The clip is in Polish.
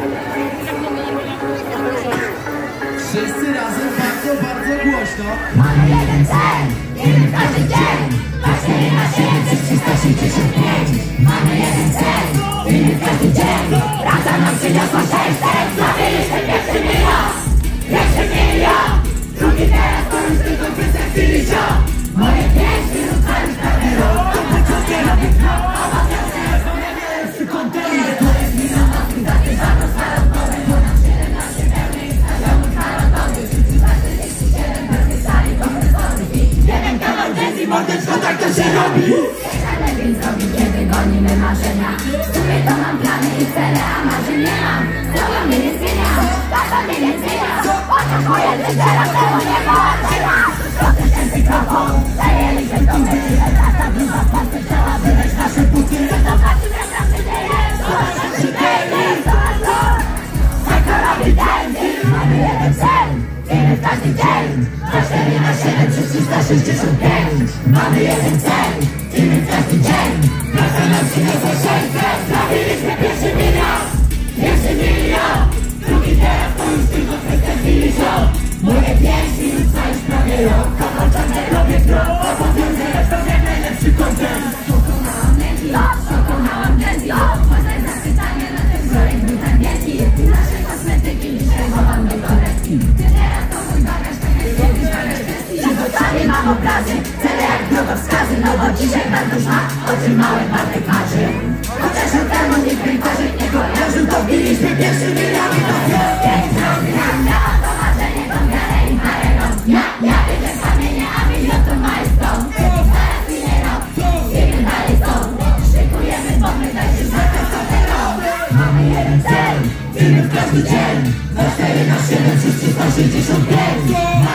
Wszyscy razem bardzo, bardzo głośno. Mamy jeden cel, jeden każdy dzień. 2, 4 na 7, 365. Mamy jeden cel, jeden każdy dzień. Praca nam przyniosła 600. Złapiliśmy pierwszy milion. Pierwszy milion. Drugi teraz to już tylko kwestia chwili, co? Moje 5 minut trwają prawie rok. To początnie robię krok. Obawiam się, że nie jest kontener. To jest milion osób, za tym bardzo starą głowę. Ponad 17 pełnych stadionów narodowych. 47 pełnych sali kongresowych. I jeden kanał Genzy, mordeczko, tak to się robi. Ale więc robić, kiedy gonimy marzenia. W sumie to mam plany i cele, a marzeń nie mam. Słowa mnie nie zmienia, tata mnie nie zmienia. Chociaż moje teraz tego nie połączenia. Proces ten mikrofon, zajęliśmy to my. Lata gruba w Polsce chciała wydać nasze buty. Zobaczymy jak nam się dzieje, zobaczymy się dzieje. Sektor robi Genzy. Mamy jeden cel, jeden każdy dzień. 2, 4 na 7, 365. Mamy jeden cel, jeden każdy dzień. Praca nam przyniosła 600. Zrobiliśmy pierwszy milion. Pierwszy milion. Drugi teraz to już tylko kwestia chwili, co? Moje 5 minut to już prawie rok. Kochaczane robię krok. Obowiązek to jak najlepszy content. Pokonałam Genzy, pokonałam Genzy. Poznaj zapytanie na ten projekt był tak wielki. Nasze kosmetyki dzisiaj chowam do torebki. Teraz to mój bagaż, tak jak kiedyś bagaż kwestii. Przygotowany mam obrazy, cele jak drogowskazy. No bo dzisiaj bardzo szmat, oczy małe Bartek marzy. Chociaż od temu nikt brinkarzy nie kojarzy, to biliśmy pierwszy milion i to piękna zmiana. To marzenie, to wiarę i parę rąk. Ja wyjdę z kamienia, a milion to majstron. Zaraz minie rok, idziemy dalej stąd. Szykujemy bomby, dajcie znaka co rok. Mamy jeden cel, filmy w każdy dzień. 2, 4 na 7, 365.